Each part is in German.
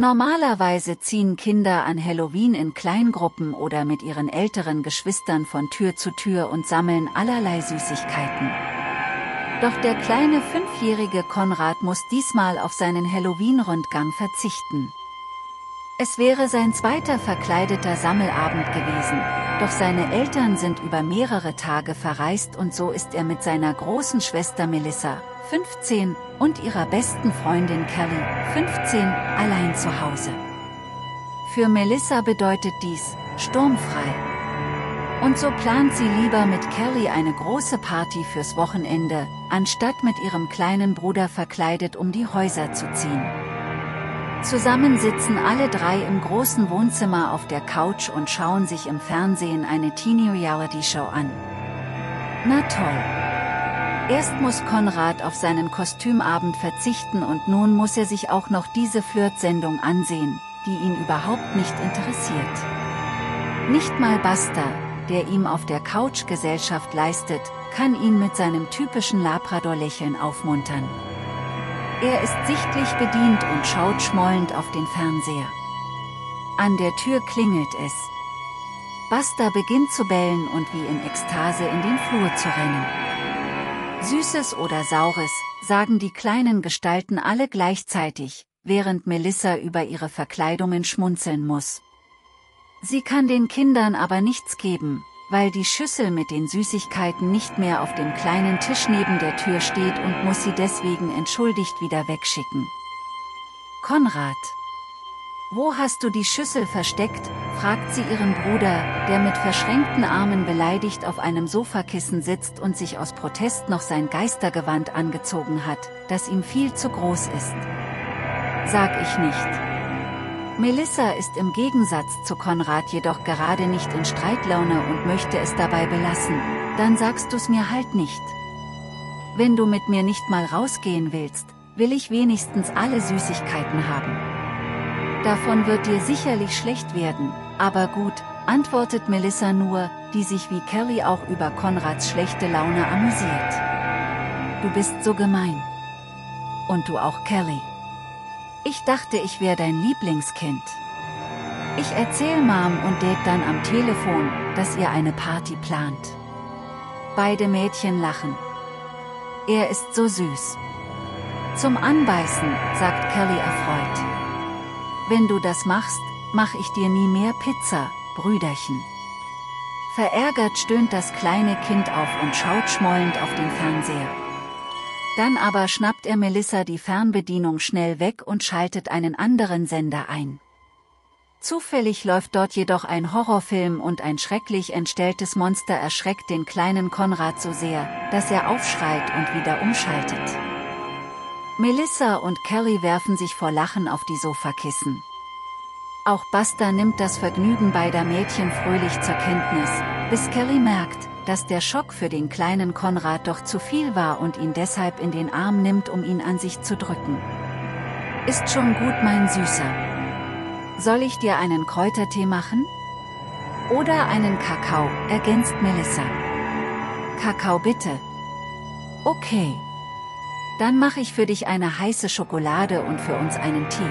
Normalerweise ziehen Kinder an Halloween in Kleingruppen oder mit ihren älteren Geschwistern von Tür zu Tür und sammeln allerlei Süßigkeiten. Doch der kleine 5-jährige Konrad muss diesmal auf seinen Halloween-Rundgang verzichten. Es wäre sein zweiter verkleideter Sammelabend gewesen, doch seine Eltern sind über mehrere Tage verreist und so ist er mit seiner großen Schwester Melissa, 15, und ihrer besten Freundin Kelly, 15, allein zu Hause. Für Melissa bedeutet dies, sturmfrei. Und so plant sie lieber mit Kelly eine große Party fürs Wochenende, anstatt mit ihrem kleinen Bruder verkleidet um die Häuser zu ziehen. Zusammen sitzen alle drei im großen Wohnzimmer auf der Couch und schauen sich im Fernsehen eine Teenie-Reality-Show an. Na toll! Erst muss Konrad auf seinen Kostümabend verzichten und nun muss er sich auch noch diese Flirt-Sendung ansehen, die ihn überhaupt nicht interessiert. Nicht mal Buster, der ihm auf der Couch Gesellschaft leistet, kann ihn mit seinem typischen Labrador-Lächeln aufmuntern. Er ist sichtlich bedient und schaut schmollend auf den Fernseher. An der Tür klingelt es. Buster beginnt zu bellen und wie in Ekstase in den Flur zu rennen. Süßes oder Saures, sagen die kleinen Gestalten alle gleichzeitig, während Melissa über ihre Verkleidungen schmunzeln muss. Sie kann den Kindern aber nichts geben, weil die Schüssel mit den Süßigkeiten nicht mehr auf dem kleinen Tisch neben der Tür steht und muss sie deswegen entschuldigt wieder wegschicken. Konrad. Wo hast du die Schüssel versteckt? Fragt sie ihren Bruder, der mit verschränkten Armen beleidigt auf einem Sofakissen sitzt und sich aus Protest noch sein Geistergewand angezogen hat, das ihm viel zu groß ist. Sag ich nicht. Melissa ist im Gegensatz zu Konrad jedoch gerade nicht in Streitlaune und möchte es dabei belassen, dann sagst du's mir halt nicht. Wenn du mit mir nicht mal rausgehen willst, will ich wenigstens alle Süßigkeiten haben. Davon wird dir sicherlich schlecht werden, aber gut, antwortet Melissa nur, die sich wie Kelly auch über Konrads schlechte Laune amüsiert. Du bist so gemein. Und du auch, Kelly. Ich dachte, ich wäre dein Lieblingskind. Ich erzähl Mom und Dad dann am Telefon, dass ihr eine Party plant. Beide Mädchen lachen. Er ist so süß. Zum Anbeißen, sagt Kelly erfreut. Wenn du das machst, mach ich dir nie mehr Pizza, Brüderchen. Verärgert stöhnt das kleine Kind auf und schaut schmollend auf den Fernseher. Dann aber schnappt er Melissa die Fernbedienung schnell weg und schaltet einen anderen Sender ein. Zufällig läuft dort jedoch ein Horrorfilm und ein schrecklich entstelltes Monster erschreckt den kleinen Konrad so sehr, dass er aufschreit und wieder umschaltet. Melissa und Kelly werfen sich vor Lachen auf die Sofakissen. Auch Buster nimmt das Vergnügen beider Mädchen fröhlich zur Kenntnis, bis Kelly merkt, dass der Schock für den kleinen Konrad doch zu viel war und ihn deshalb in den Arm nimmt, um ihn an sich zu drücken. Ist schon gut, mein Süßer. Soll ich dir einen Kräutertee machen? Oder einen Kakao, ergänzt Melissa. Kakao bitte. Okay. Dann mache ich für dich eine heiße Schokolade und für uns einen Tee.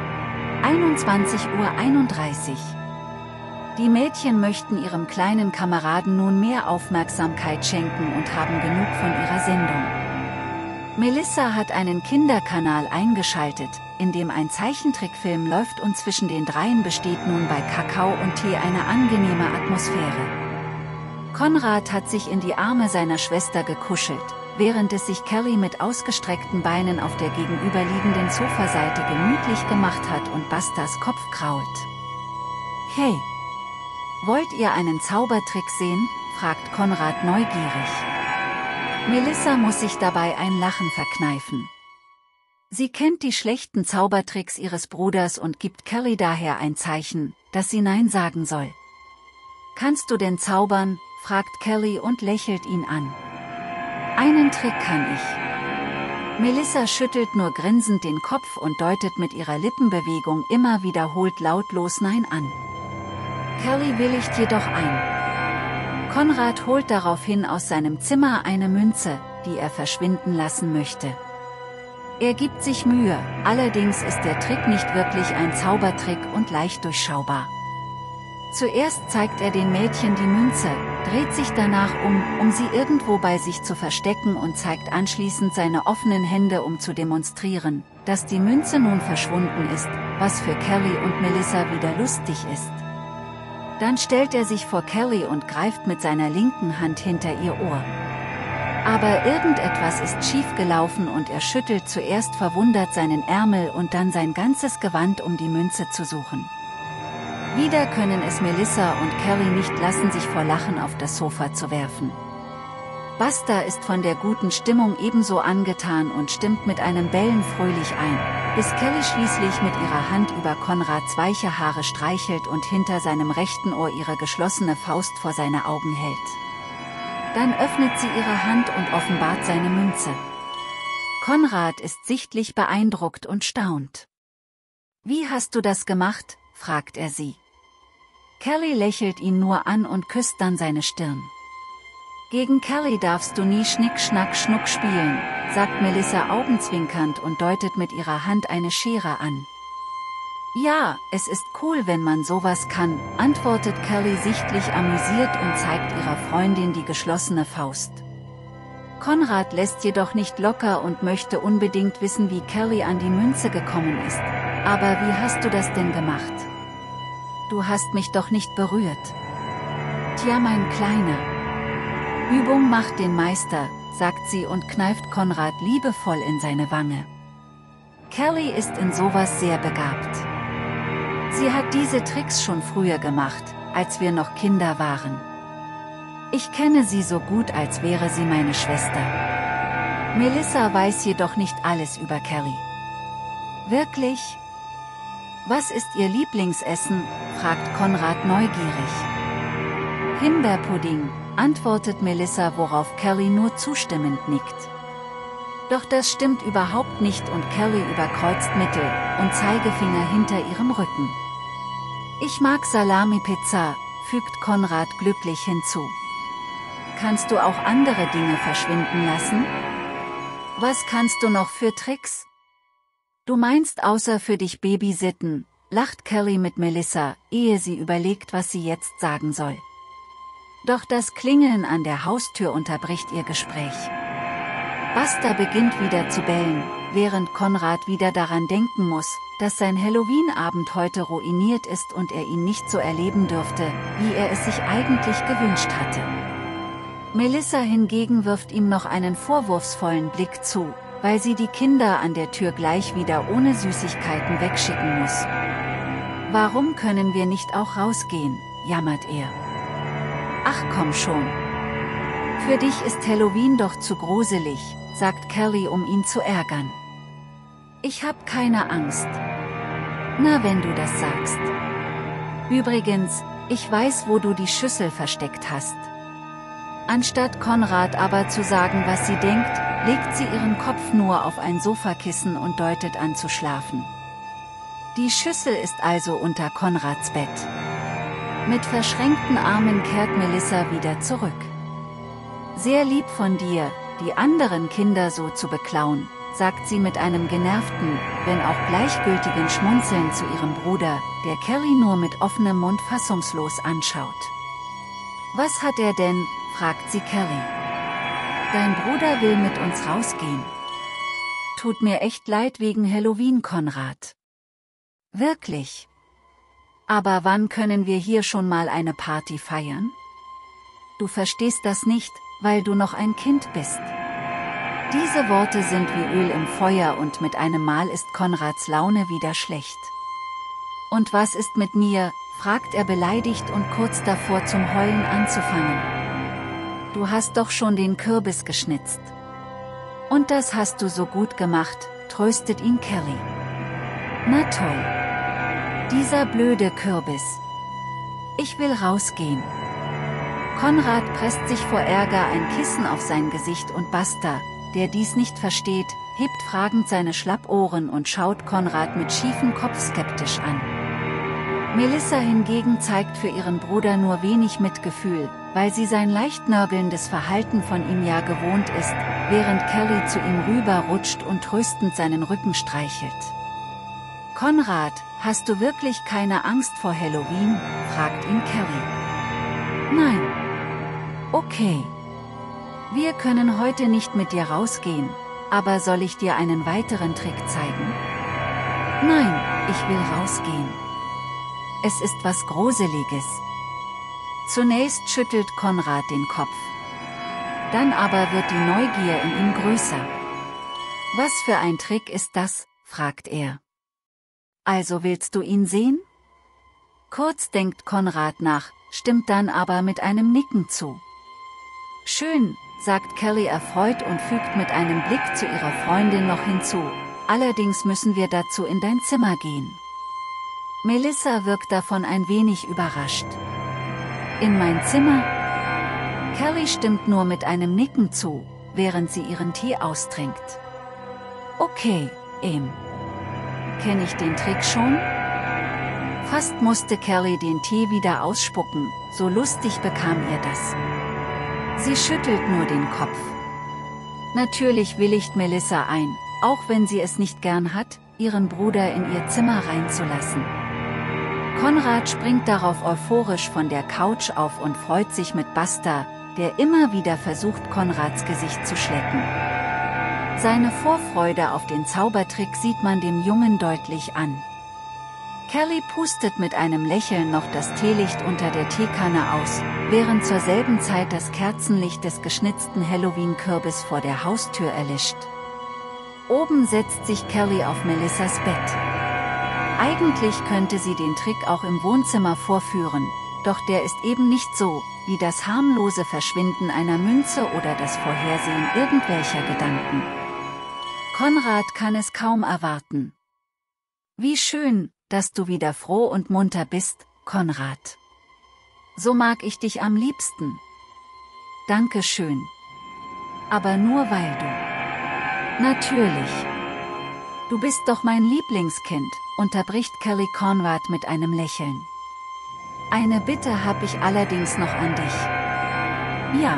21:31 Uhr. Die Mädchen möchten ihrem kleinen Kameraden nun mehr Aufmerksamkeit schenken und haben genug von ihrer Sendung. Melissa hat einen Kinderkanal eingeschaltet, in dem ein Zeichentrickfilm läuft und zwischen den dreien besteht nun bei Kakao und Tee eine angenehme Atmosphäre. Konrad hat sich in die Arme seiner Schwester gekuschelt, während es sich Kelly mit ausgestreckten Beinen auf der gegenüberliegenden Sofaseite gemütlich gemacht hat und Busters Kopf krault. Hey! Wollt ihr einen Zaubertrick sehen? Fragt Konrad neugierig. Melissa muss sich dabei ein Lachen verkneifen. Sie kennt die schlechten Zaubertricks ihres Bruders und gibt Kelly daher ein Zeichen, dass sie Nein sagen soll. Kannst du denn zaubern? Fragt Kelly und lächelt ihn an. Einen Trick kann ich. Melissa schüttelt nur grinsend den Kopf und deutet mit ihrer Lippenbewegung immer wiederholt lautlos Nein an. Kelly willigt jedoch ein. Konrad holt daraufhin aus seinem Zimmer eine Münze, die er verschwinden lassen möchte. Er gibt sich Mühe, allerdings ist der Trick nicht wirklich ein Zaubertrick und leicht durchschaubar. Zuerst zeigt er den Mädchen die Münze, dreht sich danach um sie irgendwo bei sich zu verstecken und zeigt anschließend seine offenen Hände, um zu demonstrieren, dass die Münze nun verschwunden ist, was für Kelly und Melissa wieder lustig ist. Dann stellt er sich vor Kelly und greift mit seiner linken Hand hinter ihr Ohr. Aber irgendetwas ist schief gelaufen und er schüttelt zuerst verwundert seinen Ärmel und dann sein ganzes Gewand, um die Münze zu suchen. Wieder können es Melissa und Kelly nicht lassen, sich vor Lachen auf das Sofa zu werfen. Buster ist von der guten Stimmung ebenso angetan und stimmt mit einem Bellen fröhlich ein, bis Kelly schließlich mit ihrer Hand über Konrads weiche Haare streichelt und hinter seinem rechten Ohr ihre geschlossene Faust vor seine Augen hält. Dann öffnet sie ihre Hand und offenbart seine Münze. Konrad ist sichtlich beeindruckt und staunt. »Wie hast du das gemacht?« fragt er sie. Kelly lächelt ihn nur an und küsst dann seine Stirn. »Gegen Kelly darfst du nie Schnick, Schnack, Schnuck spielen«, sagt Melissa augenzwinkernd und deutet mit ihrer Hand eine Schere an. »Ja, es ist cool, wenn man sowas kann«, antwortet Kelly sichtlich amüsiert und zeigt ihrer Freundin die geschlossene Faust. Konrad lässt jedoch nicht locker und möchte unbedingt wissen, wie Kelly an die Münze gekommen ist. »Aber wie hast du das denn gemacht? Du hast mich doch nicht berührt.« »Tja, mein Kleiner. Übung macht den Meister«, sagt sie und kneift Konrad liebevoll in seine Wange. Kelly ist in sowas sehr begabt. Sie hat diese Tricks schon früher gemacht, als wir noch Kinder waren. Ich kenne sie so gut, als wäre sie meine Schwester. Melissa weiß jedoch nicht alles über Kelly. »Wirklich? Was ist ihr Lieblingsessen?« fragt Konrad neugierig. »Himbeerpudding«, antwortet Melissa, worauf Kelly nur zustimmend nickt. Doch das stimmt überhaupt nicht und Kelly überkreuzt Mittel- und Zeigefinger hinter ihrem Rücken. »Ich mag Salami-Pizza«, fügt Konrad glücklich hinzu. »Kannst du auch andere Dinge verschwinden lassen? Was kannst du noch für Tricks?« »Du meinst außer für dich babysitten«, lacht Kelly mit Melissa, ehe sie überlegt, was sie jetzt sagen soll. Doch das Klingeln an der Haustür unterbricht ihr Gespräch. Buster beginnt wieder zu bellen, während Konrad wieder daran denken muss, dass sein Halloween-Abend heute ruiniert ist und er ihn nicht so erleben dürfte, wie er es sich eigentlich gewünscht hatte. Melissa hingegen wirft ihm noch einen vorwurfsvollen Blick zu, weil sie die Kinder an der Tür gleich wieder ohne Süßigkeiten wegschicken muss. »Warum können wir nicht auch rausgehen?«, jammert er. »Ach komm schon. Für dich ist Halloween doch zu gruselig«, sagt Kelly, um ihn zu ärgern. »Ich hab keine Angst.« »Na, wenn du das sagst. Übrigens, ich weiß, wo du die Schüssel versteckt hast.« Anstatt Konrad aber zu sagen, was sie denkt, legt sie ihren Kopf nur auf ein Sofakissen und deutet an zu schlafen. Die Schüssel ist also unter Konrads Bett. Mit verschränkten Armen kehrt Melissa wieder zurück. »Sehr lieb von dir, die anderen Kinder so zu beklauen«, sagt sie mit einem genervten, wenn auch gleichgültigen Schmunzeln zu ihrem Bruder, der Kelly nur mit offenem Mund fassungslos anschaut. »Was hat er denn?«, fragt sie Kelly. »Dein Bruder will mit uns rausgehen. Tut mir echt leid wegen Halloween, Konrad.« »Wirklich? Aber wann können wir hier schon mal eine Party feiern? Du verstehst das nicht, weil du noch ein Kind bist.« Diese Worte sind wie Öl im Feuer und mit einem Mal ist Konrads Laune wieder schlecht. »Und was ist mit mir?«, fragt er beleidigt und kurz davor zum Heulen anzufangen. »Du hast doch schon den Kürbis geschnitzt.« »Und das hast du so gut gemacht«, tröstet ihn Kelly. »Na toll. Dieser blöde Kürbis. Ich will rausgehen.« Konrad presst sich vor Ärger ein Kissen auf sein Gesicht und Buster, der dies nicht versteht, hebt fragend seine Schlappohren und schaut Konrad mit schiefem Kopf skeptisch an. Melissa hingegen zeigt für ihren Bruder nur wenig Mitgefühl, weil sie sein leicht nörgelndes Verhalten von ihm ja gewohnt ist, während Kelly zu ihm rüberrutscht und tröstend seinen Rücken streichelt. Konrad, hast du wirklich keine Angst vor Halloween? Fragt ihn Kelly. Nein. Okay. Wir können heute nicht mit dir rausgehen, aber soll ich dir einen weiteren Trick zeigen? Nein, ich will rausgehen. Es ist was Gruseliges. Zunächst schüttelt Konrad den Kopf. Dann aber wird die Neugier in ihm größer. Was für ein Trick ist das? Fragt er. Also willst du ihn sehen? Kurz denkt Konrad nach, stimmt dann aber mit einem Nicken zu. Schön, sagt Kelly erfreut und fügt mit einem Blick zu ihrer Freundin noch hinzu. Allerdings müssen wir dazu in dein Zimmer gehen. Melissa wirkt davon ein wenig überrascht. In mein Zimmer? Kelly stimmt nur mit einem Nicken zu, während sie ihren Tee austrinkt. Okay, kenn ich den Trick schon? Fast musste Kelly den Tee wieder ausspucken, so lustig bekam ihr das. Sie schüttelt nur den Kopf. Natürlich willigt Melissa ein, auch wenn sie es nicht gern hat, ihren Bruder in ihr Zimmer reinzulassen. Konrad springt darauf euphorisch von der Couch auf und freut sich mit Buster, der immer wieder versucht, Konrads Gesicht zu schlecken. Seine Vorfreude auf den Zaubertrick sieht man dem Jungen deutlich an. Kelly pustet mit einem Lächeln noch das Teelicht unter der Teekanne aus, während zur selben Zeit das Kerzenlicht des geschnitzten Halloween-Kürbis vor der Haustür erlischt. Oben setzt sich Kelly auf Melissas Bett. Eigentlich könnte sie den Trick auch im Wohnzimmer vorführen, doch der ist eben nicht so, wie das harmlose Verschwinden einer Münze oder das Vorhersehen irgendwelcher Gedanken. Konrad kann es kaum erwarten. Wie schön, dass du wieder froh und munter bist, Konrad. So mag ich dich am liebsten. Danke schön. Aber nur weil du. Natürlich. Du bist doch mein Lieblingskind, unterbricht Kelly Konrad mit einem Lächeln. Eine Bitte habe ich allerdings noch an dich. Ja.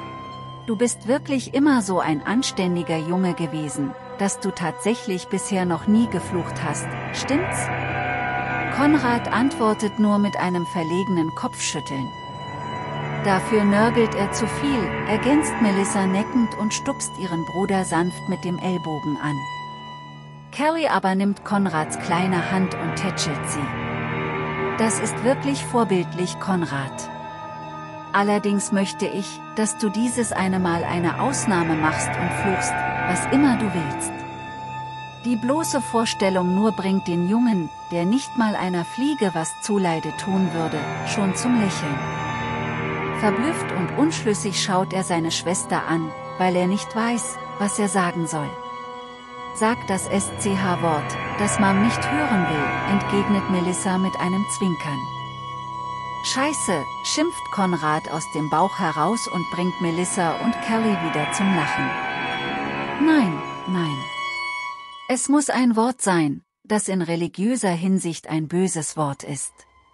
Du bist wirklich immer so ein anständiger Junge gewesen, dass du tatsächlich bisher noch nie geflucht hast, stimmt's? Konrad antwortet nur mit einem verlegenen Kopfschütteln. Dafür nörgelt er zu viel, ergänzt Melissa neckend und stupst ihren Bruder sanft mit dem Ellbogen an. Kelly aber nimmt Konrads kleine Hand und tätschelt sie. Das ist wirklich vorbildlich, Konrad. Allerdings möchte ich, dass du dieses eine Mal eine Ausnahme machst und fluchst, was immer du willst. Die bloße Vorstellung nur bringt den Jungen, der nicht mal einer Fliege was zuleide tun würde, schon zum Lächeln. Verblüfft und unschlüssig schaut er seine Schwester an, weil er nicht weiß, was er sagen soll. Sag das SCH-Wort, das Mom nicht hören will, entgegnet Melissa mit einem Zwinkern. Scheiße, schimpft Konrad aus dem Bauch heraus und bringt Melissa und Kelly wieder zum Lachen. Nein, nein. Es muss ein Wort sein, das in religiöser Hinsicht ein böses Wort ist.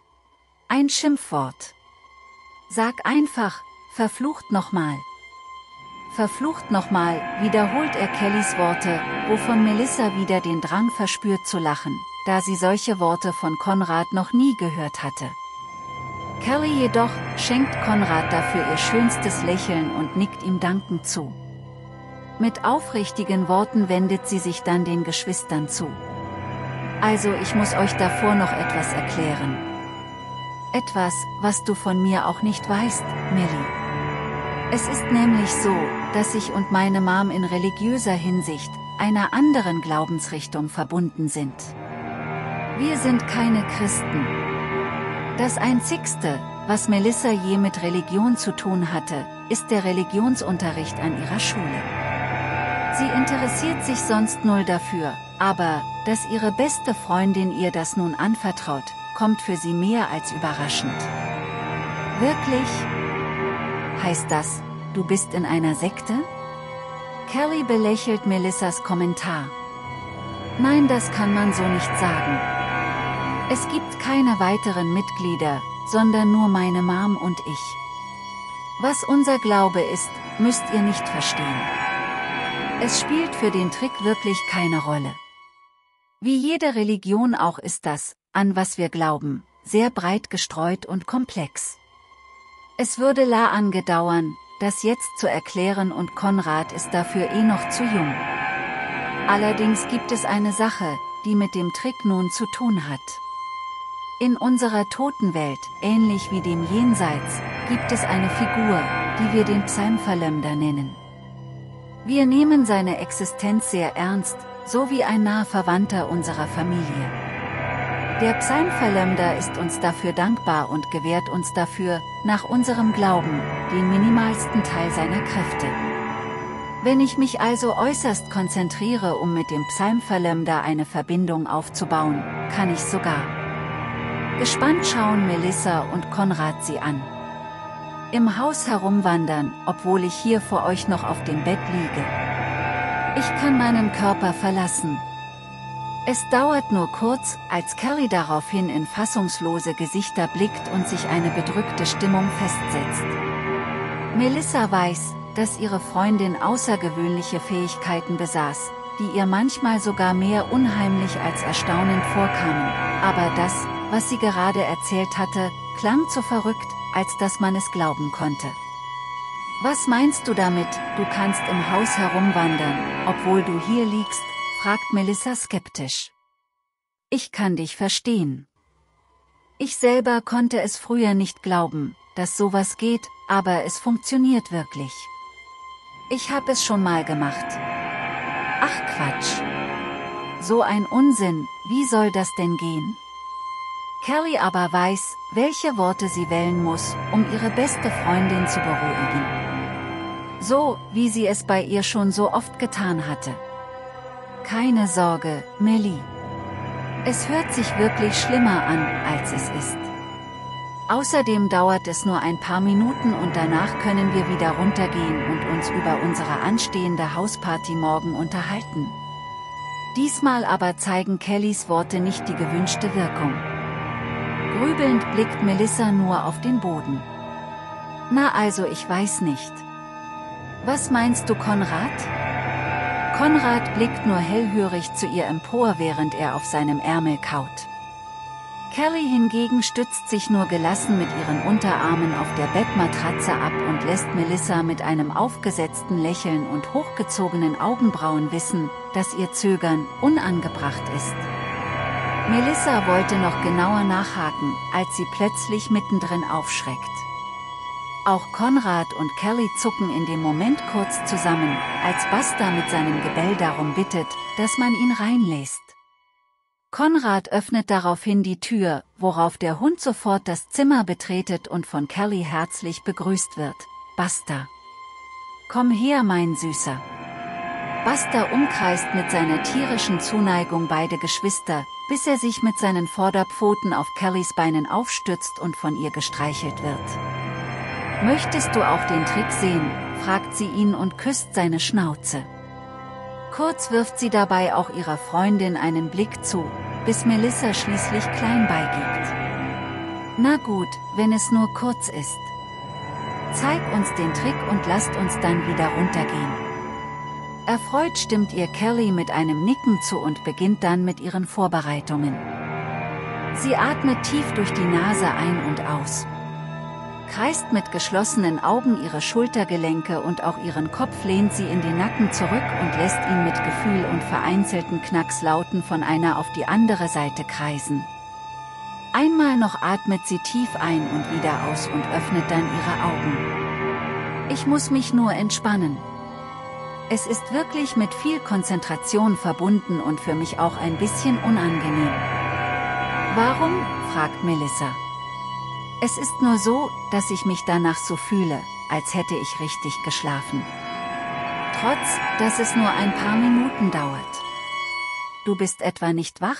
Ein Schimpfwort. Sag einfach, verflucht nochmal. Verflucht nochmal, wiederholt er Kellys Worte, wovon Melissa wieder den Drang verspürt zu lachen, da sie solche Worte von Konrad noch nie gehört hatte. Kelly jedoch schenkt Konrad dafür ihr schönstes Lächeln und nickt ihm dankend zu. Mit aufrichtigen Worten wendet sie sich dann den Geschwistern zu. Also ich muss euch davor noch etwas erklären. Etwas, was du von mir auch nicht weißt, Millie. Es ist nämlich so, dass ich und meine Mom in religiöser Hinsicht einer anderen Glaubensrichtung verbunden sind. Wir sind keine Christen. Das Einzigste, was Melissa je mit Religion zu tun hatte, ist der Religionsunterricht an ihrer Schule. Sie interessiert sich sonst null dafür, aber, dass ihre beste Freundin ihr das nun anvertraut, kommt für sie mehr als überraschend. Wirklich? Heißt das, du bist in einer Sekte? Kelly belächelt Melissas Kommentar. Nein, das kann man so nicht sagen. Es gibt keine weiteren Mitglieder, sondern nur meine Mom und ich. Was unser Glaube ist, müsst ihr nicht verstehen. Es spielt für den Trick wirklich keine Rolle. Wie jede Religion auch ist das, an was wir glauben, sehr breit gestreut und komplex. Es würde lange dauern, das jetzt zu erklären, und Konrad ist dafür noch zu jung. Allerdings gibt es eine Sache, die mit dem Trick nun zu tun hat. In unserer Totenwelt, ähnlich wie dem Jenseits, gibt es eine Figur, die wir den Psalmverleumder nennen. Wir nehmen seine Existenz sehr ernst, so wie ein naher Verwandter unserer Familie. Der Psalmverleumder ist uns dafür dankbar und gewährt uns dafür, nach unserem Glauben, den minimalsten Teil seiner Kräfte. Wenn ich mich also äußerst konzentriere, um mit dem Psalmverleumder eine Verbindung aufzubauen, kann ich sogar. Gespannt schauen Melissa und Konrad sie an. Im Haus herumwandern, obwohl ich hier vor euch noch auf dem Bett liege. Ich kann meinen Körper verlassen. Es dauert nur kurz, als Kelly daraufhin in fassungslose Gesichter blickt und sich eine bedrückte Stimmung festsetzt. Melissa weiß, dass ihre Freundin außergewöhnliche Fähigkeiten besaß, die ihr manchmal sogar mehr unheimlich als erstaunend vorkamen, aber das, was sie gerade erzählt hatte, klang zu verrückt, als dass man es glauben konnte. Was meinst du damit, du kannst im Haus herumwandern, obwohl du hier liegst? Fragt Melissa skeptisch. Ich kann dich verstehen. Ich selber konnte es früher nicht glauben, dass sowas geht, aber es funktioniert wirklich. Ich habe es schon mal gemacht. Ach Quatsch. So ein Unsinn, wie soll das denn gehen? Kelly aber weiß, welche Worte sie wählen muss, um ihre beste Freundin zu beruhigen. So, wie sie es bei ihr schon so oft getan hatte. Keine Sorge, Melly. Es hört sich wirklich schlimmer an, als es ist. Außerdem dauert es nur ein paar Minuten und danach können wir wieder runtergehen und uns über unsere anstehende Hausparty morgen unterhalten. Diesmal aber zeigen Kellys Worte nicht die gewünschte Wirkung. Grübelnd blickt Melissa nur auf den Boden. Na also, ich weiß nicht. Was meinst du, Konrad? Konrad blickt nur hellhörig zu ihr empor, während er auf seinem Ärmel kaut. Kelly hingegen stützt sich nur gelassen mit ihren Unterarmen auf der Bettmatratze ab und lässt Melissa mit einem aufgesetzten Lächeln und hochgezogenen Augenbrauen wissen, dass ihr Zögern unangebracht ist. Melissa wollte noch genauer nachhaken, als sie plötzlich mittendrin aufschreckt. Auch Konrad und Kelly zucken in dem Moment kurz zusammen, als Buster mit seinem Gebell darum bittet, dass man ihn reinlässt. Konrad öffnet daraufhin die Tür, worauf der Hund sofort das Zimmer betretet und von Kelly herzlich begrüßt wird. Buster. Komm her, mein Süßer. Buster umkreist mit seiner tierischen Zuneigung beide Geschwister, bis er sich mit seinen Vorderpfoten auf Kellys Beinen aufstützt und von ihr gestreichelt wird. Möchtest du auch den Trick sehen? Fragt sie ihn und küsst seine Schnauze. Kurz wirft sie dabei auch ihrer Freundin einen Blick zu, bis Melissa schließlich klein beigibt. Na gut, wenn es nur kurz ist. Zeig uns den Trick und lasst uns dann wieder runtergehen. Erfreut stimmt ihr Kelly mit einem Nicken zu und beginnt dann mit ihren Vorbereitungen. Sie atmet tief durch die Nase ein und aus. Kreist mit geschlossenen Augen ihre Schultergelenke und auch ihren Kopf lehnt sie in den Nacken zurück und lässt ihn mit Gefühl und vereinzelten Knackslauten von einer auf die andere Seite kreisen. Einmal noch atmet sie tief ein und wieder aus und öffnet dann ihre Augen. Ich muss mich nur entspannen. Es ist wirklich mit viel Konzentration verbunden und für mich auch ein bisschen unangenehm. Warum? Fragt Melissa. Es ist nur so, dass ich mich danach so fühle, als hätte ich richtig geschlafen. Trotz, dass es nur ein paar Minuten dauert. Du bist etwa nicht wach?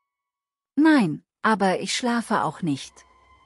Nein, aber ich schlafe auch nicht.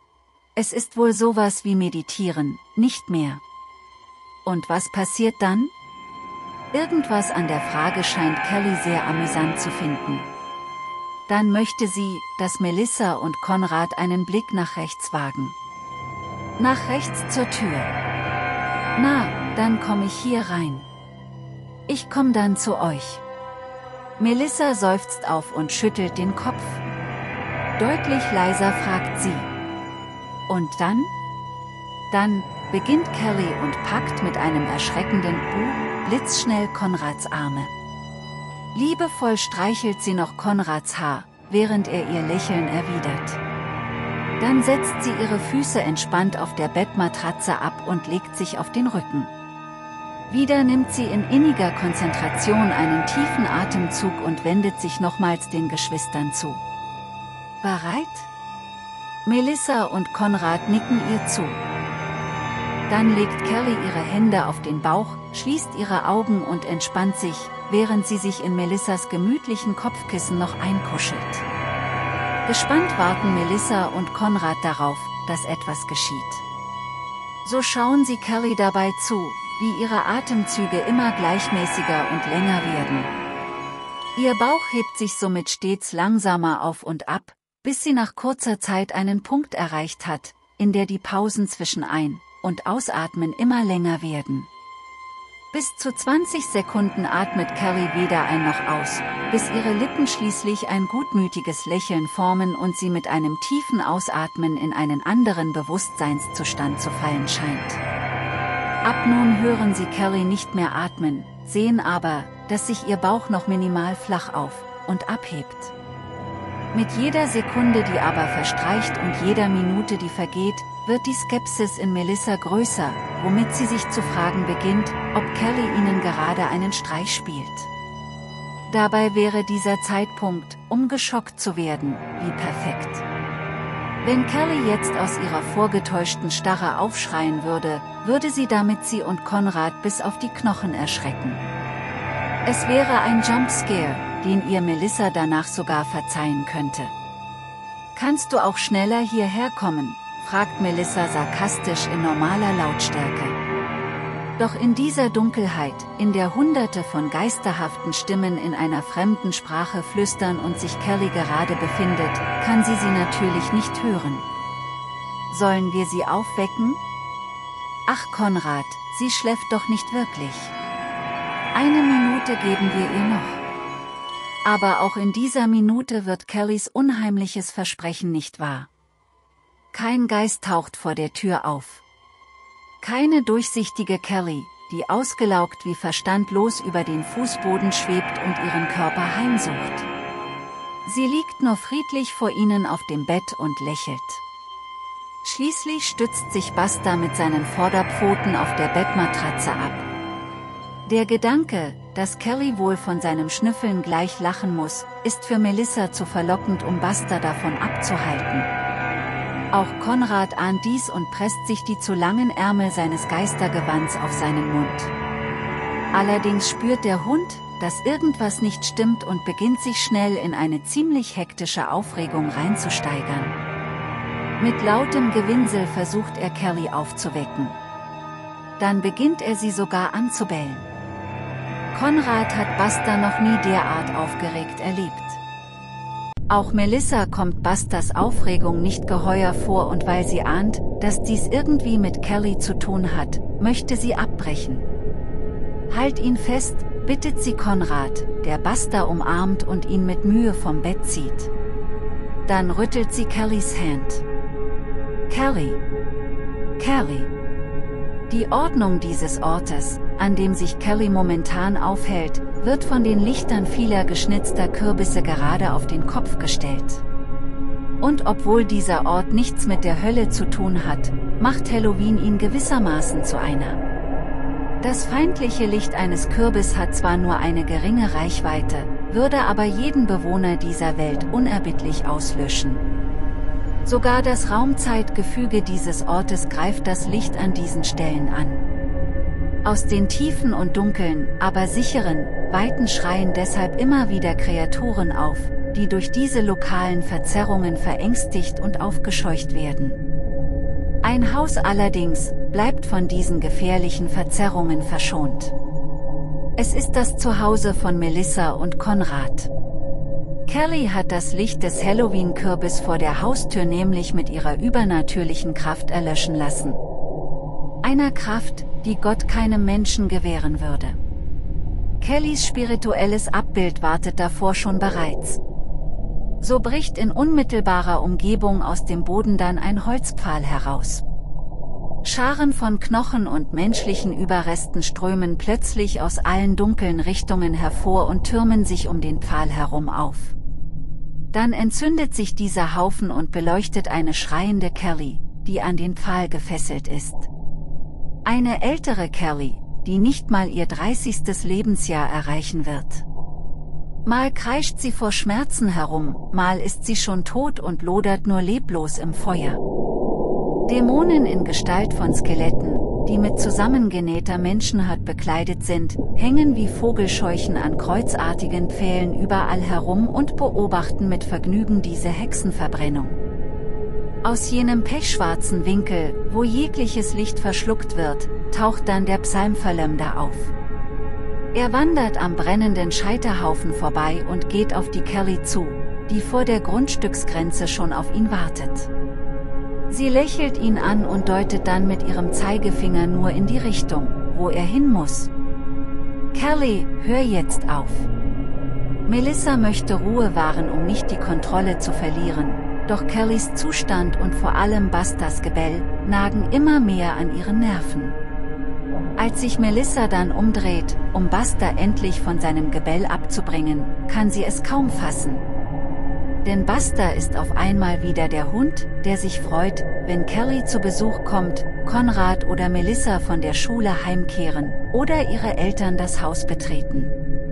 Es ist wohl sowas wie Meditieren, nicht mehr. Und was passiert dann? Irgendwas an der Frage scheint Kelly sehr amüsant zu finden. Dann möchte sie, dass Melissa und Konrad einen Blick nach rechts wagen. Nach rechts zur Tür. Na, dann komme ich hier rein. Ich komme dann zu euch. Melissa seufzt auf und schüttelt den Kopf. Deutlich leiser fragt sie. Und dann? Dann beginnt Carrie und packt mit einem erschreckenden blitzschnell Konrads Arme. Liebevoll streichelt sie noch Konrads Haar, während er ihr Lächeln erwidert. Dann setzt sie ihre Füße entspannt auf der Bettmatratze ab und legt sich auf den Rücken. Wieder nimmt sie in inniger Konzentration einen tiefen Atemzug und wendet sich nochmals den Geschwistern zu. Bereit? Melissa und Konrad nicken ihr zu. Dann legt Carrie ihre Hände auf den Bauch, schließt ihre Augen und entspannt sich, während sie sich in Melissas gemütlichen Kopfkissen noch einkuschelt. Gespannt warten Melissa und Konrad darauf, dass etwas geschieht. So schauen sie Carrie dabei zu, wie ihre Atemzüge immer gleichmäßiger und länger werden. Ihr Bauch hebt sich somit stets langsamer auf und ab, bis sie nach kurzer Zeit einen Punkt erreicht hat, in der die Pausen zwischen Ein- und Ausatmen immer länger werden. Bis zu 20 Sekunden atmet Carrie weder ein noch aus, bis ihre Lippen schließlich ein gutmütiges Lächeln formen und sie mit einem tiefen Ausatmen in einen anderen Bewusstseinszustand zu fallen scheint. Ab nun hören sie Carrie nicht mehr atmen, sehen aber, dass sich ihr Bauch noch minimal flach auf- und abhebt. Mit jeder Sekunde, die aber verstreicht und jeder Minute, die vergeht, wird die Skepsis in Melissa größer, womit sie sich zu fragen beginnt, ob Carrie ihnen gerade einen Streich spielt. Dabei wäre dieser Zeitpunkt, um geschockt zu werden, wie perfekt. Wenn Carrie jetzt aus ihrer vorgetäuschten Starre aufschreien würde, würde sie damit sie und Konrad bis auf die Knochen erschrecken. Es wäre ein Jumpscare, den ihr Melissa danach sogar verzeihen könnte. Kannst du auch schneller hierher kommen? Fragt Melissa sarkastisch in normaler Lautstärke. Doch in dieser Dunkelheit, in der Hunderte von geisterhaften Stimmen in einer fremden Sprache flüstern und sich Carrie gerade befindet, kann sie natürlich nicht hören. Sollen wir sie aufwecken? Ach Konrad, sie schläft doch nicht wirklich. Eine Minute geben wir ihr noch. Aber auch in dieser Minute wird Carries unheimliches Versprechen nicht wahr. Kein Geist taucht vor der Tür auf. Keine durchsichtige Carrie, die ausgelaugt wie verstandlos über den Fußboden schwebt und ihren Körper heimsucht. Sie liegt nur friedlich vor ihnen auf dem Bett und lächelt. Schließlich stützt sich Buster mit seinen Vorderpfoten auf der Bettmatratze ab. Der Gedanke, dass Carrie wohl von seinem Schnüffeln gleich lachen muss, ist für Melissa zu verlockend, um Buster davon abzuhalten. Auch Konrad ahnt dies und presst sich die zu langen Ärmel seines Geistergewands auf seinen Mund. Allerdings spürt der Hund, dass irgendwas nicht stimmt und beginnt sich schnell in eine ziemlich hektische Aufregung reinzusteigern. Mit lautem Gewinsel versucht er Carrie aufzuwecken. Dann beginnt er sie sogar anzubellen. Konrad hat Buster noch nie derart aufgeregt erlebt. Auch Melissa kommt Busters Aufregung nicht geheuer vor und weil sie ahnt, dass dies irgendwie mit Carrie zu tun hat, möchte sie abbrechen. Halt ihn fest, bittet sie Konrad, der Buster umarmt und ihn mit Mühe vom Bett zieht. Dann rüttelt sie Carries Hand. Carrie. Carrie. Die Ordnung dieses Ortes, an dem sich Carrie momentan aufhält, wird von den Lichtern vieler geschnitzter Kürbisse gerade auf den Kopf gestellt. Und obwohl dieser Ort nichts mit der Hölle zu tun hat, macht Halloween ihn gewissermaßen zu einer. Das feindliche Licht eines Kürbis hat zwar nur eine geringe Reichweite, würde aber jeden Bewohner dieser Welt unerbittlich auslöschen. Sogar das Raumzeitgefüge dieses Ortes greift das Licht an diesen Stellen an. Aus den tiefen und dunklen, aber sicheren, weiten schreien deshalb immer wieder Kreaturen auf, die durch diese lokalen Verzerrungen verängstigt und aufgescheucht werden. Ein Haus allerdings bleibt von diesen gefährlichen Verzerrungen verschont. Es ist das Zuhause von Melissa und Konrad. Kelly hat das Licht des Halloween-Kürbis vor der Haustür nämlich mit ihrer übernatürlichen Kraft erlöschen lassen. Einer Kraft, die Gott keinem Menschen gewähren würde. Kellys spirituelles Abbild wartet davor schon bereits. So bricht in unmittelbarer Umgebung aus dem Boden dann ein Holzpfahl heraus. Scharen von Knochen und menschlichen Überresten strömen plötzlich aus allen dunklen Richtungen hervor und türmen sich um den Pfahl herum auf. Dann entzündet sich dieser Haufen und beleuchtet eine schreiende Kelly, die an den Pfahl gefesselt ist. Eine ältere Kelly, die nicht mal ihr 30. Lebensjahr erreichen wird. Mal kreischt sie vor Schmerzen herum, mal ist sie schon tot und lodert nur leblos im Feuer. Dämonen in Gestalt von Skeletten, die mit zusammengenähter Menschenhaut bekleidet sind, hängen wie Vogelscheuchen an kreuzartigen Pfählen überall herum und beobachten mit Vergnügen diese Hexenverbrennung. Aus jenem pechschwarzen Winkel, wo jegliches Licht verschluckt wird, taucht dann der Psalmverleumder auf. Er wandert am brennenden Scheiterhaufen vorbei und geht auf die Kelly zu, die vor der Grundstücksgrenze schon auf ihn wartet. Sie lächelt ihn an und deutet dann mit ihrem Zeigefinger nur in die Richtung, wo er hin muss. Kelly, hör jetzt auf. Melissa möchte Ruhe wahren, um nicht die Kontrolle zu verlieren, doch Kellys Zustand und vor allem Bustas Gebell nagen immer mehr an ihren Nerven. Als sich Melissa dann umdreht, um Busta endlich von seinem Gebell abzubringen, kann sie es kaum fassen. Denn Busta ist auf einmal wieder der Hund, der sich freut, wenn Kelly zu Besuch kommt, Konrad oder Melissa von der Schule heimkehren, oder ihre Eltern das Haus betreten.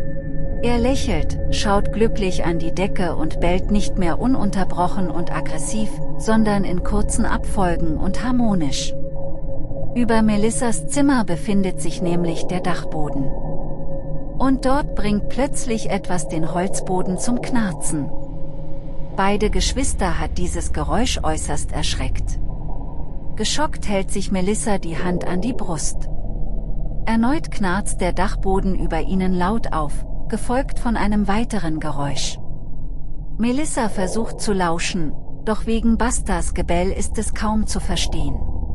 Er lächelt, schaut glücklich an die Decke und bellt nicht mehr ununterbrochen und aggressiv, sondern in kurzen Abfolgen und harmonisch. Über Melissas Zimmer befindet sich nämlich der Dachboden. Und dort bringt plötzlich etwas den Holzboden zum Knarzen. Beide Geschwister hat dieses Geräusch äußerst erschreckt. Geschockt hält sich Melissa die Hand an die Brust. Erneut knarzt der Dachboden über ihnen laut auf, gefolgt von einem weiteren Geräusch. Melissa versucht zu lauschen, doch wegen Bustas Gebell ist es kaum zu verstehen.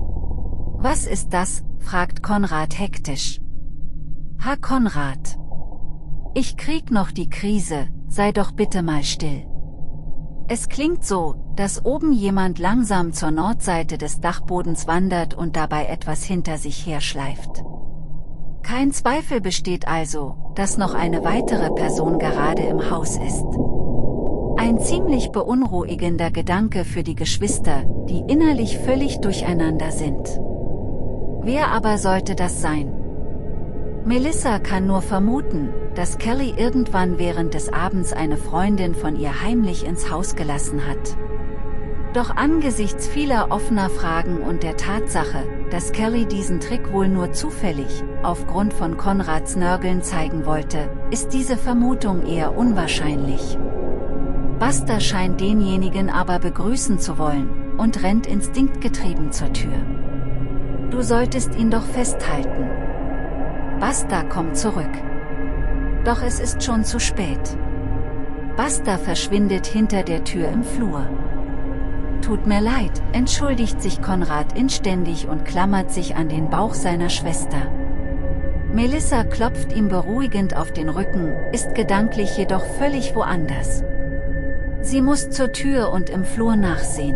Was ist das? Fragt Konrad hektisch. Ha Konrad. Ich krieg noch die Krise, sei doch bitte mal still. Es klingt so, dass oben jemand langsam zur Nordseite des Dachbodens wandert und dabei etwas hinter sich herschleift. Kein Zweifel besteht also, dass noch eine weitere Person gerade im Haus ist. Ein ziemlich beunruhigender Gedanke für die Geschwister, die innerlich völlig durcheinander sind. Wer aber sollte das sein? Melissa kann nur vermuten, dass Kelly irgendwann während des Abends eine Freundin von ihr heimlich ins Haus gelassen hat. Doch angesichts vieler offener Fragen und der Tatsache, dass Kelly diesen Trick wohl nur zufällig, aufgrund von Konrads Nörgeln zeigen wollte, ist diese Vermutung eher unwahrscheinlich. Busta scheint denjenigen aber begrüßen zu wollen, und rennt instinktgetrieben zur Tür. Du solltest ihn doch festhalten. Busta kommt zurück. Doch es ist schon zu spät. Busta verschwindet hinter der Tür im Flur. Tut mir leid, entschuldigt sich Konrad inständig und klammert sich an den Bauch seiner Schwester. Melissa klopft ihm beruhigend auf den Rücken, ist gedanklich jedoch völlig woanders. Sie muss zur Tür und im Flur nachsehen.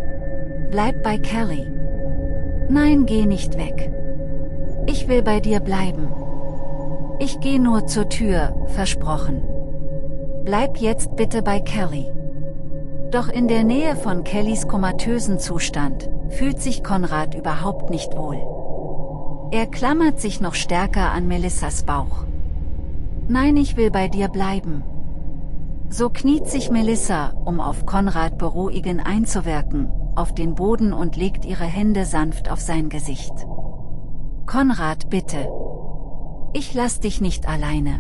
Bleib bei Kelly. Nein, geh nicht weg. Ich will bei dir bleiben. Ich gehe nur zur Tür, versprochen. Bleib jetzt bitte bei Kelly. Doch in der Nähe von Kellys komatösen Zustand, fühlt sich Konrad überhaupt nicht wohl. Er klammert sich noch stärker an Melissas Bauch. Nein, ich will bei dir bleiben. So kniet sich Melissa, um auf Konrad beruhigend einzuwirken, auf den Boden und legt ihre Hände sanft auf sein Gesicht. Konrad, bitte. Ich lass dich nicht alleine.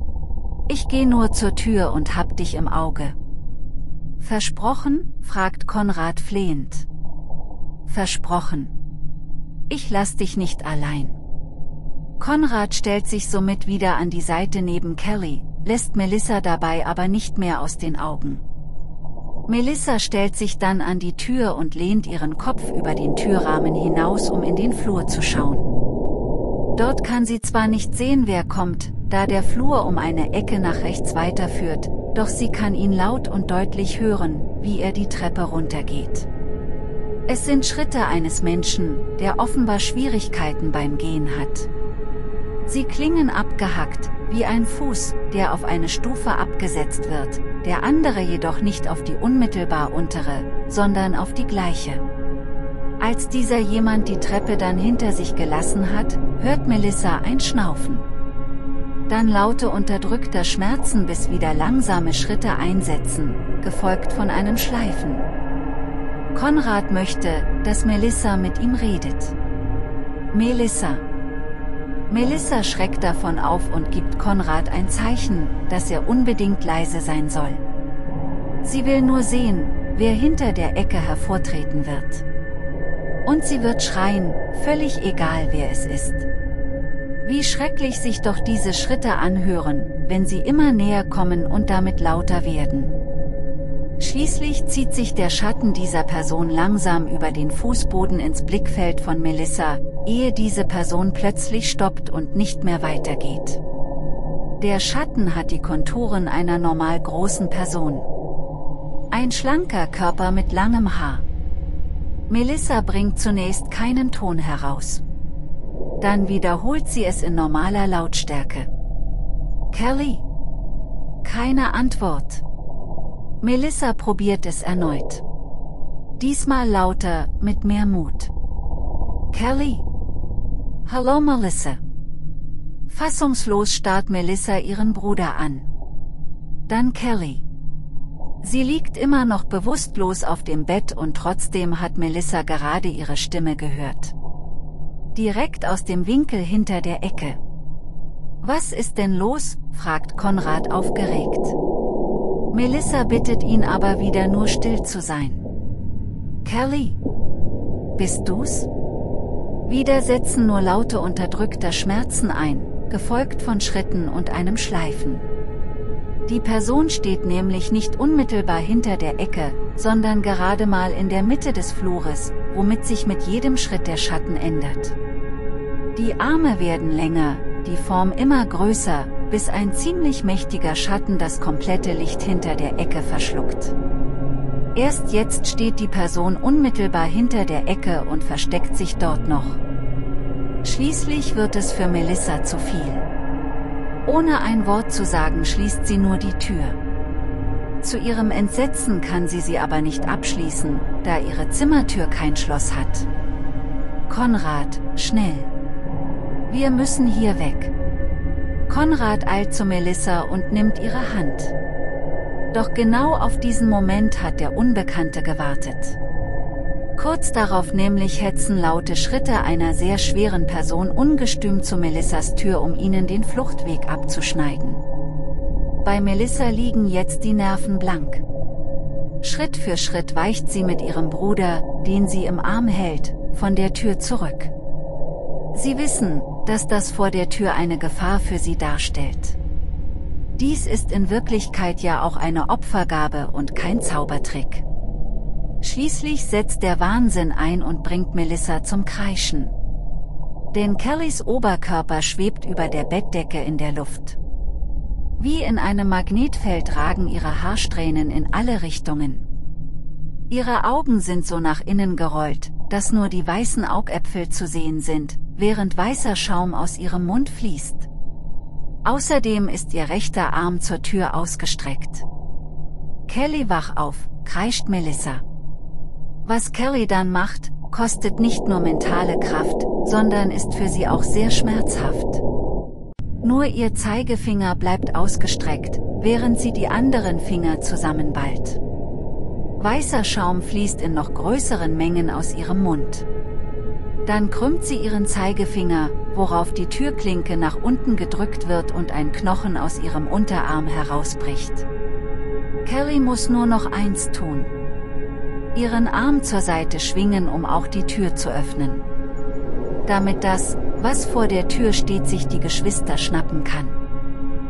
Ich geh nur zur Tür und hab dich im Auge. Versprochen? Fragt Konrad flehend. Versprochen. Ich lass dich nicht allein. Konrad stellt sich somit wieder an die Seite neben Kelly, lässt Melissa dabei aber nicht mehr aus den Augen. Melissa stellt sich dann an die Tür und lehnt ihren Kopf über den Türrahmen hinaus, um in den Flur zu schauen. Dort kann sie zwar nicht sehen, wer kommt, da der Flur um eine Ecke nach rechts weiterführt, doch sie kann ihn laut und deutlich hören, wie er die Treppe runtergeht. Es sind Schritte eines Menschen, der offenbar Schwierigkeiten beim Gehen hat. Sie klingen abgehackt, wie ein Fuß, der auf eine Stufe abgesetzt wird, der andere jedoch nicht auf die unmittelbar untere, sondern auf die gleiche. Als dieser jemand die Treppe dann hinter sich gelassen hat, hört Melissa ein Schnaufen. Dann laute unterdrückter Schmerzen, bis wieder langsame Schritte einsetzen, gefolgt von einem Schleifen. Konrad möchte, dass Melissa mit ihm redet. Melissa. Melissa schreckt davon auf und gibt Konrad ein Zeichen, dass er unbedingt leise sein soll. Sie will nur sehen, wer hinter der Ecke hervortreten wird. Und sie wird schreien, völlig egal wer es ist. Wie schrecklich sich doch diese Schritte anhören, wenn sie immer näher kommen und damit lauter werden. Schließlich zieht sich der Schatten dieser Person langsam über den Fußboden ins Blickfeld von Melissa, ehe diese Person plötzlich stoppt und nicht mehr weitergeht. Der Schatten hat die Konturen einer normal großen Person. Ein schlanker Körper mit langem Haar. Melissa bringt zunächst keinen Ton heraus. Dann wiederholt sie es in normaler Lautstärke. Kelly? Keine Antwort. Melissa probiert es erneut. Diesmal lauter, mit mehr Mut. Kelly? Hallo Melissa. Fassungslos starrt Melissa ihren Bruder an. Dann Kelly. Sie liegt immer noch bewusstlos auf dem Bett und trotzdem hat Melissa gerade ihre Stimme gehört. Direkt aus dem Winkel hinter der Ecke. Was ist denn los? Fragt Konrad aufgeregt. Melissa bittet ihn aber wieder nur still zu sein. Kelly? Bist du's? Wieder setzen nur laute unterdrückter Schmerzen ein, gefolgt von Schritten und einem Schleifen. Die Person steht nämlich nicht unmittelbar hinter der Ecke, sondern gerade mal in der Mitte des Flures, womit sich mit jedem Schritt der Schatten ändert. Die Arme werden länger, die Form immer größer, bis ein ziemlich mächtiger Schatten das komplette Licht hinter der Ecke verschluckt. Erst jetzt steht die Person unmittelbar hinter der Ecke und versteckt sich dort noch. Schließlich wird es für Melissa zu viel. Ohne ein Wort zu sagen schließt sie nur die Tür. Zu ihrem Entsetzen kann sie aber nicht abschließen, da ihre Zimmertür kein Schloss hat. Konrad, schnell! Wir müssen hier weg. Konrad eilt zu Melissa und nimmt ihre Hand. Doch genau auf diesen Moment hat der Unbekannte gewartet. Kurz darauf nämlich hetzen laute Schritte einer sehr schweren Person ungestüm zu Melissas Tür, um ihnen den Fluchtweg abzuschneiden. Bei Melissa liegen jetzt die Nerven blank. Schritt für Schritt weicht sie mit ihrem Bruder, den sie im Arm hält, von der Tür zurück. Sie wissen, dass das vor der Tür eine Gefahr für sie darstellt. Dies ist in Wirklichkeit ja auch eine Opfergabe und kein Zaubertrick. Schließlich setzt der Wahnsinn ein und bringt Melissa zum Kreischen. Denn Kellys Oberkörper schwebt über der Bettdecke in der Luft. Wie in einem Magnetfeld ragen ihre Haarsträhnen in alle Richtungen. Ihre Augen sind so nach innen gerollt, dass nur die weißen Augäpfel zu sehen sind, während weißer Schaum aus ihrem Mund fließt. Außerdem ist ihr rechter Arm zur Tür ausgestreckt. Kelly, wach auf, kreischt Melissa. Was Kelly dann macht, kostet nicht nur mentale Kraft, sondern ist für sie auch sehr schmerzhaft. Nur ihr Zeigefinger bleibt ausgestreckt, während sie die anderen Finger zusammenballt. Weißer Schaum fließt in noch größeren Mengen aus ihrem Mund. Dann krümmt sie ihren Zeigefinger, worauf die Türklinke nach unten gedrückt wird und ein Knochen aus ihrem Unterarm herausbricht. Kelly muss nur noch eins tun: ihren Arm zur Seite schwingen, um auch die Tür zu öffnen. Damit das, was vor der Tür steht, sich die Geschwister schnappen kann.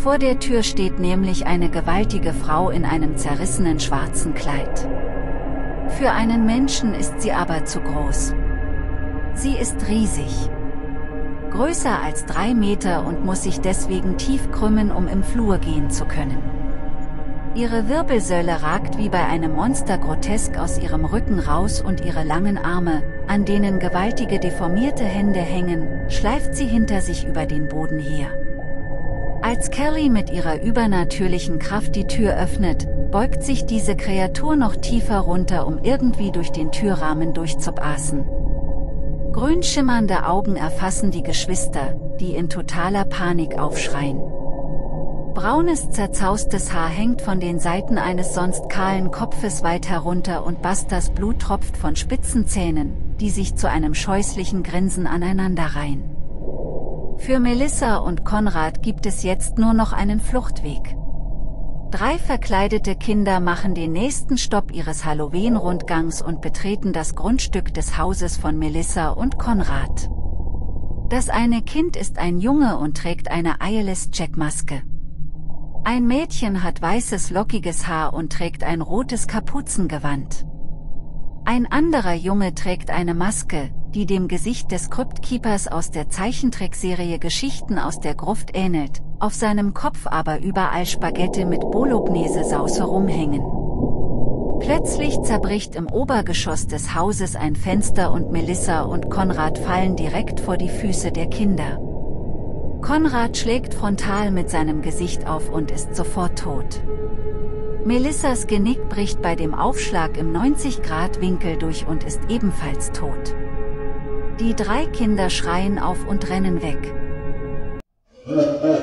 Vor der Tür steht nämlich eine gewaltige Frau in einem zerrissenen schwarzen Kleid. Für einen Menschen ist sie aber zu groß. Sie ist riesig. Größer als 3 Meter und muss sich deswegen tief krümmen, um im Flur gehen zu können. Ihre Wirbelsäule ragt wie bei einem Monster grotesk aus ihrem Rücken raus und ihre langen Arme, an denen gewaltige deformierte Hände hängen, schleift sie hinter sich über den Boden her. Als Kelly mit ihrer übernatürlichen Kraft die Tür öffnet, beugt sich diese Kreatur noch tiefer runter, um irgendwie durch den Türrahmen durchzupassen. Grün schimmernde Augen erfassen die Geschwister, die in totaler Panik aufschreien. Braunes zerzaustes Haar hängt von den Seiten eines sonst kahlen Kopfes weit herunter und Busters Blut tropft von spitzen Zähnen, die sich zu einem scheußlichen Grinsen aneinanderreihen. Für Melissa und Konrad gibt es jetzt nur noch einen Fluchtweg. 3 verkleidete Kinder machen den nächsten Stopp ihres Halloween-Rundgangs und betreten das Grundstück des Hauses von Melissa und Konrad. Das eine Kind ist ein Junge und trägt eine Eyeless-Jack-Maske. Ein Mädchen hat weißes lockiges Haar und trägt ein rotes Kapuzengewand. Ein anderer Junge trägt eine Maske, die dem Gesicht des Crypt-Keepers aus der Zeichentrickserie Geschichten aus der Gruft ähnelt, auf seinem Kopf aber überall Spaghetti mit Bolognese-Sauce rumhängen. Plötzlich zerbricht im Obergeschoss des Hauses ein Fenster und Melissa und Konrad fallen direkt vor die Füße der Kinder. Konrad schlägt frontal mit seinem Gesicht auf und ist sofort tot. Melissas Genick bricht bei dem Aufschlag im 90-Grad-Winkel durch und ist ebenfalls tot. Die 3 Kinder schreien auf und rennen weg.